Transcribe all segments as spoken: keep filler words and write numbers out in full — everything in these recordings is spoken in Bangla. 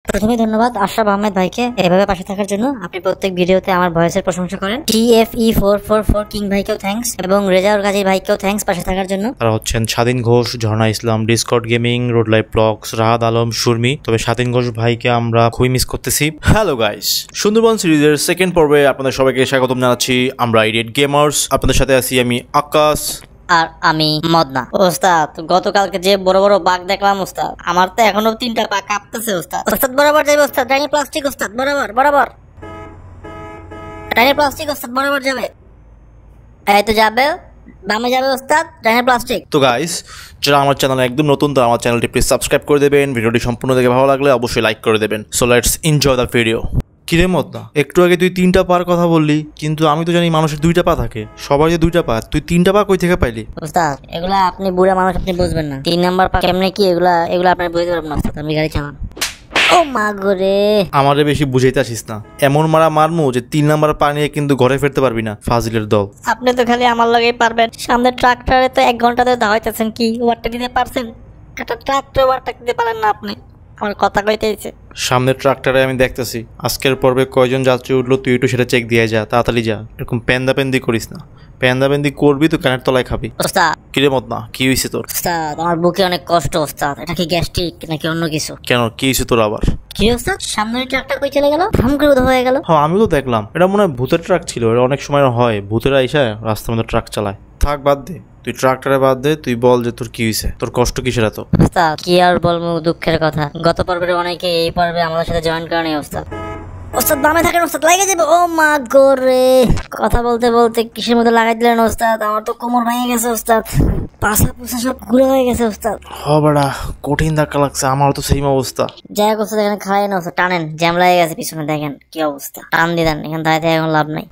প্রথমে ধন্যবাদ আশরাফ আহমেদ ভাইকে এভাবে পাশে থাকার জন্য। আপনি প্রত্যেক ভিডিওতে আমার ভয়েসের প্রশংসা করেন। T F E four four four king ভাইকেও থ্যাঙ্কস এবং রেজাউল গাজী ভাইকেও থ্যাঙ্কস পাশে থাকার জন্য। তারা হচ্ছেন Swadhin Ghosh, Jharna Islam, Discord gaming, road life blogs, Rahat Alam, Surmi. তবে স্বাধীন ঘোষ ভাইকে আমরা খুবই মিস করতেছি। হ্যালো গাইস, সুন্দরবন সিরিজের সেকেন্ড পর্বে আপনাদের সবাইকে স্বাগতম জানাচ্ছি। আমরা ইডিয়েট গেমার্স, আপনাদের সাথে আছি আমি আকাশ আর আমি মদনা। ওস্তাদ, গতকালকে যে বড় বড় বাঘ দেখলাম ওস্তাদ, আমার তো এখনো তিনটা পা কাঁপতেছে ওস্তাদ। ওস্তাদ বরাবর যাবে ওস্তাদ, ডাইনি প্লাস্টিক ওস্তাদ, বরাবর বরাবর ডাইনি প্লাস্টিক ওস্তাদ, বরাবর যাবে। এই তো যাবে, বামে যাবে ওস্তাদ, ডাইনি প্লাস্টিক। তো গাইস, যারা আমার চ্যানেলে একদম নতুন, তো আমার চ্যানেলটি প্লিজ সাবস্ক্রাইব করে দেবেন। ভিডিওটি সম্পূর্ণ দেখে ভালো লাগলে অবশ্যই লাইক করে দেবেন। So let's enjoy the video. কিরে মদনা, একটু আগে তুই তিনটা পার কথা বললি, কিন্তু আমি তো জানি মানুষের দুইটা পা থাকে, সবার যে দুইটা পা, তুই তিনটা পা কই থেকে পাইলি? ওস্তাদ, এগুলা আপনি বুড়া মানুষ, আপনি বুঝবেন না। তিন নাম্বার পা কেমনে কি, এগুলা এগুলা আপনি বুঝতে পারবেন না ওস্তাদ। আপনি গাড়ি চালান। ও মা গো রে, আমারে বেশি বুঝাইতে আসিস না। এমন মারা মারমু যে তিন নাম্বার পা নিয়ে কিন্তু ঘরে ফিরতে পারবি না, ফাজিলের দল। আপনি তো খালি আমার লাগেই পারবেন। সামনে ট্রাক্টরে তো এক ঘন্টা ধরে দাওয়াইতেছেন, কি ওভারটেক দিতে পারছেন? একটা ট্রাক্টর ওভারটেক দিতে পারেন না আপনি? আমার কথা কইতেছে। সামনের ট্রাক্টরে আমি দেখতেছি আজকের পর্বে কয়জন যাত্রী উঠলো, তুই একটু সেটা চেক দিয়ে যা, তাড়াতাড়ি যা। এরকম পেন্দাপেন্দি করিস না, পেন্দাপেন্দি করবি তো কানের তলায় খাবি। ওস্তাদ, কিরে মদনা, কি হয়েছে তোর? ওস্তাদ, আমার বুকে অনেক কষ্ট ওস্তাদ। এটা কি গ্যাস্ট্রিক নাকি অন্য কিছু? কেন, কি হয়েছে তোর আবার? কি ওস্তাদ, সামনের ট্রাকটা কই চলে গেল? ভ্রম করে উধাও হয়ে গেল। হ্যাঁ, আমিও তো দেখলাম। এটা মনে হয় ভূতের ট্রাক ছিল। এটা অনেক সময় হয়, ভূতেরা এসে রাস্তার মধ্যে ট্রাক চালায়। থাক, বাদ দে, তুই ট্রাক্টরে বাদ দে। তুই বল যে তোর কি হয়েছে, তোর কষ্ট কিসের এত? ওস্তাদ, কি আর বলবো, দুঃখের কথা। গত পর্বের অনেকে এই পর্বে আমাদের সাথে জয়েন করে নেই ওস্তাদ। ওস্তাদ বামে থাকেন ওস্তাদ, লাগে যাবে। ও মা গো রে, কথা বলতে বলতে কিসের মধ্যে লাগাই দিলেন ওস্তাদ? আমার তো কোমর ভেঙে গেছে ওস্তাদ, পাশা পুষা সব ঘুরে হয়ে গেছে ওস্তাদ। হ বড়া, কঠিন ধাক্কা লাগছে, আমার তো সেম অবস্থা। যাই হোক ওস্তাদ, এখানে খাড়াই না ওস্তাদ, টানেন, জ্যাম লাগে গেছে পিছনে, দেখেন কি অবস্থা। টান দিয়ে দেন, এখানে দাঁড়িয়ে থেকে এখন লাভ নাই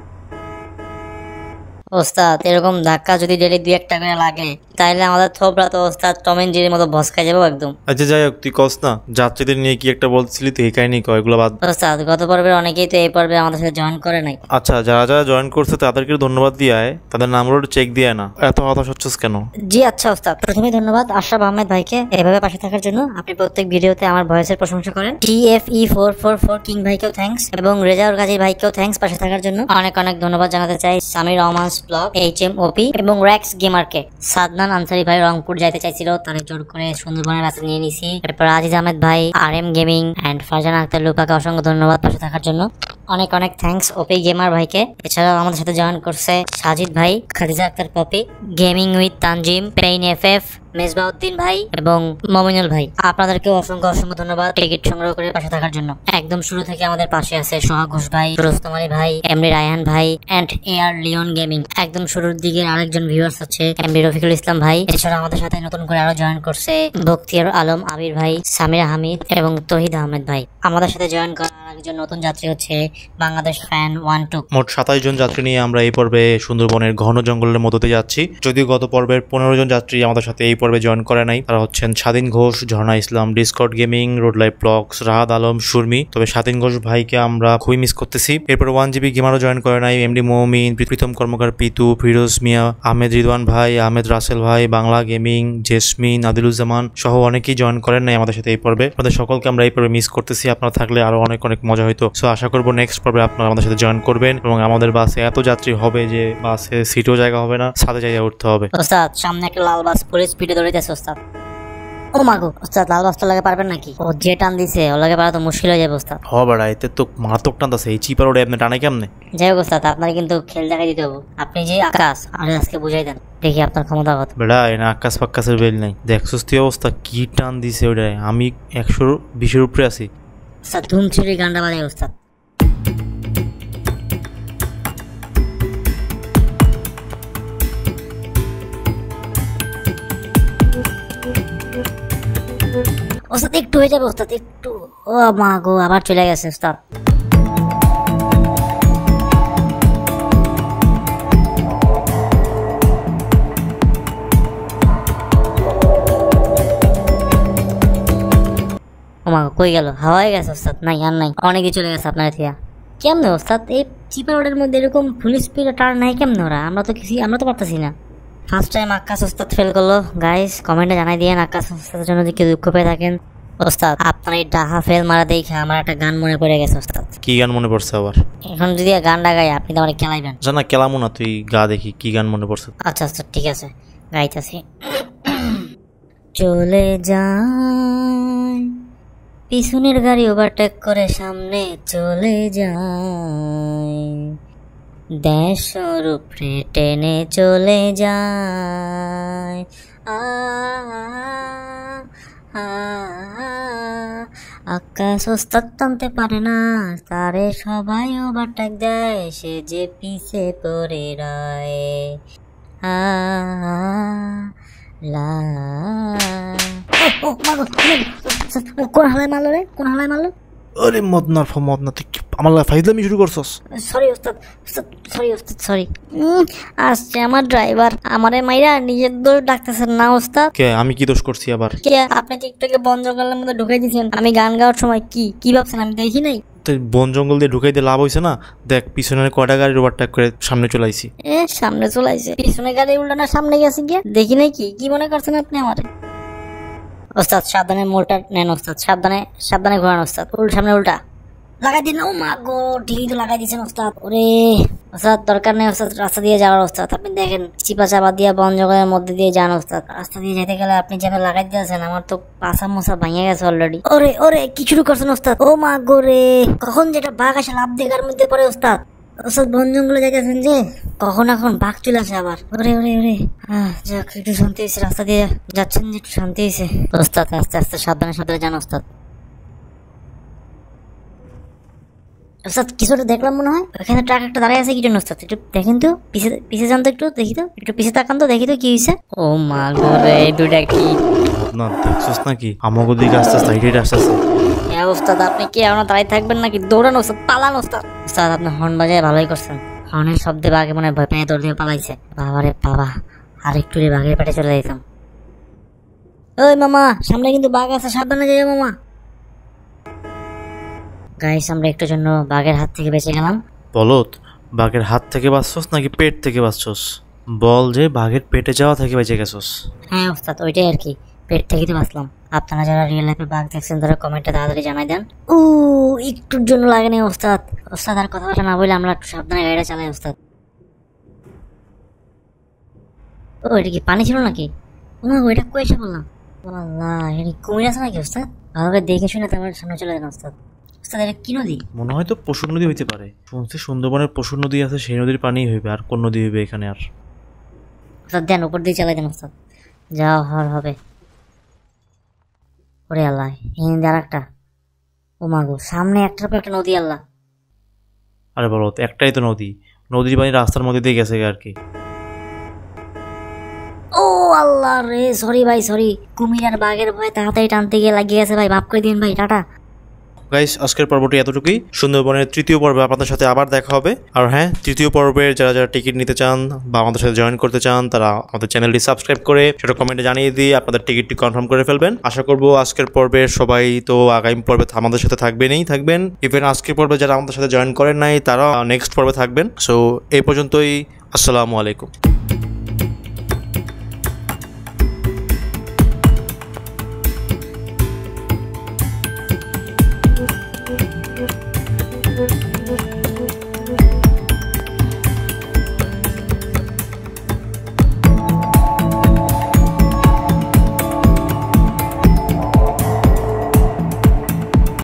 ওস্তাদ। এরকম ধাক্কা যদি ডেলি দুই একটা করে লাগে, তাইলে আমাদের থোবরা তো ওস্তাদ টম এন্ড জেরির মতো ভস্কা যাবো একদম। আচ্ছা যাই হোক, তুই কস না, যাত্রীদের নিয়ে কি একটা বলছিলি, তুই এই কাহিনী কয়, এগুলো বাদ। ওস্তাদ, গত পর্বের অনেকেই তো এই পর্বে আমাদের সাথে জয়েন করে নাই। আচ্ছা, যারা যারা জয়েন করছে তাদেরকে ধন্যবাদ দিয়ে আয়, তাদের নামগুলো চেক দিয়ে না। এত হতাশ হচ্ছিস কেন? জি আচ্ছা ওস্তাদ, প্রথমে ধন্যবাদ আশরাফ আহমেদ ভাইকে এভাবে পাশে থাকার জন্য। আপনি প্রত্যেক ভিডিওতে আমার ভয়েসের প্রশংসা করেন। T F E four four four king ভাইকেও থ্যাঙ্কস এবং রেজাউল গাজী ভাইকেও থ্যাঙ্কস পাশে থাকার জন্য। অনেক অনেক ধন্যবাদ জানাতে চাই Samir Rahman's blog, H M OP এবং র্যাক্স গেমারকে। সাদনান আনসারি ভাই রংপুর যাইতে চাইছিল, তাদের জোর করে সুন্দরবনের রাস্তা নিয়ে নিছি। এরপর আজিজ আহমেদ ভাই, আর M gaming and Farzana Akter লুপাকে অসংখ্য ধন্যবাদ পাশে থাকার জন্য। অনেক অনেক থ্যাঙ্কস ওপি গেমার ভাইকে। এছাড়াও আমাদের সাথে জয়েন করছে সাজিদ ভাই, Khadija Akter Popi, gaming with Tanzim, pain F F, Mezbauddin ভাই এবং মমিনুল ভাই। আপনাদেরকে অসংখ্য অসংখ্য ধন্যবাদ টিকিট সংগ্রহ করে পাশে থাকার জন্য। একদম শুরু থেকে আমাদের পাশে আছে সোহাগ ঘোষ ভাই, রোস্তম আলী ভাই, এমডি রায়হান ভাই and A R Leon gaming. একদম শুরুর দিকে আরেকজন ভিউয়ার্স আছে এমডি রফিকুল ইসলাম ভাই। এছাড়া আমাদের সাথে নতুন করে আরো জয়েন করছে বখতিয়ার আলম আবির ভাই, সামিরা হামিদ এবং তহিদ আহমেদ ভাই। আমাদের সাথে জয়েন করার একজন নতুন যাত্রী হচ্ছে বাংলাদেশ ফ্যান ওয়ান টু। মোট সাতাশ জন যাত্রী নিয়ে আমরা এই পর্বে সুন্দরবনের ঘন জঙ্গলের মধ্যে যাচ্ছি। যদিও গত পর্বের পনেরো জন যাত্রী আমাদের সাথে এই পর্বে জয়েন করে নাই। তারা হচ্ছেন Swadhin Ghosh, Jharna Islam, Discord gaming, road life blogs, Rahat Alam, Surmi. তবে স্বাধীন ঘোষ ভাইকে আমরা খুবই মিস করতেছি। এরপর ওয়ান জিবি গেমারও জয়েন করে নাই। এমডি মমিন, প্রীতম কর্মকার, পিতু, ফিরোজ মিয়া, আহমেদ রিদওয়ান ভাই, আহমেদ রাসেল ভাই, বাংলা গেমিং, জেসমিন, আদিলুজ্জামান সহ অনেকেই জয়েন করেন নাই আমাদের সাথে এই পর্বে। আপনাদের সকলকে আমরা এই পর্বে মিস করতেছি। আপনারা থাকলে আরো অনেক অনেক মজা হইতো। সো আশা করবো নেক্সট পর্বে আপনারা আমাদের সাথে জয়েন করবেন এবং আমাদের বাসে এত যাত্রী হবে যে বাসে সিটও জায়গা হবে না, ছাদে জায়গা উঠতে হবে। ওস্তাদ, সামনে একটা লাল বাস পুলিশ স্পিডে দৌড়াইতেছে ওস্তাদ। ও মাগো ওস্তাদ, লাল বাসটা লাগে পারবেন নাকি? ও যে টান দিছে, ও লাগে পারা তো মুশকিল হয়ে যাবে ওস্তাদ। হ বাড়া, এতে তো মারাত্মক টান আছে। এই চিপার ওটা আপনি টানে কেমনে? যাই হোক ওস্তাদ, আপনার কিন্তু খেল দেখাই দিতে হবে। আপনি যে আকাশ, আর আজকে বুঝাই দেন, দেখি আপনার ক্ষমতা কত। বেড়া, এনে আকাশ ফাক্কাসের বেল নাই। দেখছিস তুই অবস্থা, কি টান দিছে ওটায়। আমি একশো বিশের উপরে আছি। ওস্তাদ ধুম ছুরি গান্ডা বাজাই ওস্তাদ। ওস্তাদ একটু হয়ে যাবে ওস্তাদ, একটু। ও মা গো, আবার চলে গেছে ওস্তাদ। ও মা গো, কই গেল? হাওয়ায় গেছে ওস্তাদ। নাই আর নাই, অনেকই চলে গেছে আপনার থিয়া। কেমনে ওস্তাদ এই চিপা রোডের মধ্যে এরকম ফুল স্পিডে টার্ন নাই কেমনে ওরা? আমরা তো কিছু আমরা তো পারতেছি না। ফার্স্ট টাইম আকাশ ওস্তাদ ফেল করলো। গাইস কমেন্টে জানাই দিয়েন আকাশ ওস্তাদের জন্য যদি কেউ দুঃখ পেয়ে থাকেন। ওস্তাদ আপনার এই ডাহা ফেল মারা দেখে আমার একটা গান মনে পড়ে গেছে ওস্তাদ। কি গান মনে পড়ছে আবার? এখন যদি গানটা গাই আপনি তো আমার খেলাইবেন। জানা কেলামো না, তুই গা দেখি কি গান মনে পড়ছে। আচ্ছা আচ্ছা ঠিক আছে গাইতেছি। চলে যায় পিছনের গাড়ি ওভারটেক করে সামনে চলে যায়, দেশের উপরে টেনে চলে যায়। আ আকাশ ওস্তাদ টানতে পারে না, তারে সবাই ওভারটেক দেয়, সে যে পিছে পড়ে রয়। আ লা কোন হালায় মারলো রে, কোন হালায় মারলো? আরে মদনার ফ মদনা, তুই আমার ফাইজলামি শুরু করছস। সরি ওস্তাদ, সরি ওস্তাদ সরি। আসছে আমার ড্রাইভার, আমারে মাইরা নিজের দোষ ডাকতেছেন না ওস্তাদ। কে আমি কি দোষ করছি আবার? কে আপনি টিকটকে বন জঙ্গলের মধ্যে ঢুকাই দিয়েছেন, আমি গান গাওয়ার সময় কি কি ভাবছেন আমি দেখি নাই? তুই বন জঙ্গল দিয়ে ঢুকাই দিয়ে লাভ হয়েছে না? দেখ পিছনের কয়টা গাড়ি ওভারটেক করে সামনে চলে আইছি। এ সামনে চলে আইছে, পিছনে গাড়ি উল্টানা সামনে গেছে গিয়ে দেখি নাই কি কি মনে করছেন আপনি আমারে? ওস্তাদ সাবধানে মোড়টা নেন ওস্তাদ, সাবধানে সাবধানে ঘোরান ওস্তাদ, উল্টা সামনে উল্টা লাগাই দিন। ও মা গো, ঠিকই তো লাগাই দিয়েছেন ওস্তাদ। ওরে ওস্তাদ দরকার নেই ওস্তাদ রাস্তা দিয়ে যাওয়ার ওস্তাদ, আপনি দেখেন চিপা চাপা দিয়া বন জঙ্গলের মধ্যে দিয়ে যান ওস্তাদ। রাস্তা দিয়ে যেতে গেলে আপনি যেভাবে লাগাই দিয়েছেন আমার তো পাছা মোছা ভাঙে গেছে অলরেডি। ওরে ওরে কি শুরু করছেন ওস্তাদ? ও মা গো রে, কখন যেটা বাঘ আসে লাভ দেখার মধ্যে পড়ে ওস্তাদ। ওস্তাদ বন জঙ্গলে যাইতেছেন যে কখন এখন বাঘ চলে আসে আবার। ওরে ওরে ওরে যাক একটু শান্তি হয়েছে, রাস্তা দিয়ে যাচ্ছেন যে একটু শান্তি হয়েছে ওস্তাদ। আস্তে আস্তে সাবধানে সাবধানে যান ওস্তাদ। ওস্তাদ কিছুটা দেখলাম মনে হয় ওখানে ট্রাক একটা দাঁড়িয়ে আছে কি জন্য ওস্তাদ? একটু দেখেন তো, পিছে পিছে যান তো, একটু দেখি তো, একটু পিছে তাকান তো দেখি তো কি হয়েছে। ও মা গো রে, এই দুইটা কি না দেখছস নাকি আমাকে দিকে আস্তে আস্তে হাইটে আসতেছে। হ্যাঁ ওস্তাদ আপনি কি এখন দাঁড়িয়ে থাকবেন নাকি? দৌড়ান ওস্তাদ, পালান ওস্তাদ। ওস্তাদ আপনি হর্ন বাজায় ভালোই করছেন, হর্নের শব্দে বাঘে মনে ভয় পেয়ে দৌড় দিয়ে পালাইছে। বাবারে বাবা, আর একটু রে বাঘের পেটে চলে যেতাম। ওই মামা সামনে কিন্তু বাঘ আছে, সাবধানে যাই মামা। গাইস আমরা একটু জন্য বাঘের হাত থেকে বেঁচে গেলাম। বলত বাঘের হাত থেকে বাঁচছস নাকি পেট থেকে বাঁচছস? বল যে বাঘের পেটে যাওয়া থেকে বেঁচে গেছস। হ্যাঁ ওস্তাদ ওইটাই আর কি, পেট থেকে তো বাঁচলাম। আপনারা যারা রিয়েল লাইফে বাঘ দেখছেন তারা কমেন্টে তাড়াতাড়ি জানাই দেন। ও একটুর জন্য লাগেনি ওস্তাদ। ওস্তাদ আর কথা না বলে আমরা একটু সাবধানে গাড়িটা চালাই ওস্তাদ। ও এটা কি পানি ছিল নাকি? না ওইটা কই এসে বললাম। আল্লাহ এটা কুমির আছে নাকি ওস্তাদ? ভালোভাবে দেখে শুনে তারপর সামনে চলে যান ওস্তাদ। ওস্তাদ এটা কি নদী? মনে হয় তো পশুর নদী হইতে পারে, শুনছি সুন্দরবনের পশুর নদী আছে, সেই নদীর পানি হইবে, আর কোন নদী হইবে এখানে? আর ওস্তাদ দেন উপর দিয়ে চালাই দেন ওস্তাদ, যাও হর হবে। ওরে আল্লাহ হিন্দি আর একটা, ও মাগো সামনে একটার পর একটা নদী। আল্লাহ আরে বলো একটাই তো নদী, নদীর পানি রাস্তার মধ্যে দিয়ে গেছে আর কি। ও আল্লাহ রে, সরি ভাই সরি, কুমির আর বাঘের ভয়ে তাড়াতাড়ি টানতে গিয়ে লাগিয়ে গেছে ভাই, মাফ করে দিন ভাই, টাটা। গাইস আজকের পর্বটি এতটুকুই। সুন্দরবনের তৃতীয় পর্বে আপনাদের সাথে আবার দেখা হবে। আর হ্যাঁ, তৃতীয় পর্বের যারা যারা টিকিট নিতে চান বা আমাদের সাথে জয়েন করতে চান তারা আমাদের চ্যানেলটি সাবস্ক্রাইব করে সেটা কমেন্টে জানিয়ে দিয়ে আপনাদের টিকিটটি কনফার্ম করে ফেলবেন। আশা করবো আজকের পর্বে সবাই তো আগামী পর্বে আমাদের সাথে থাকবেনই থাকবেন। ইভেন আজকের পর্বে যারা আমাদের সাথে জয়েন করেন নাই তারা নেক্সট পর্বে থাকবেন। সো এই পর্যন্তই, আসসালামু আলাইকুম।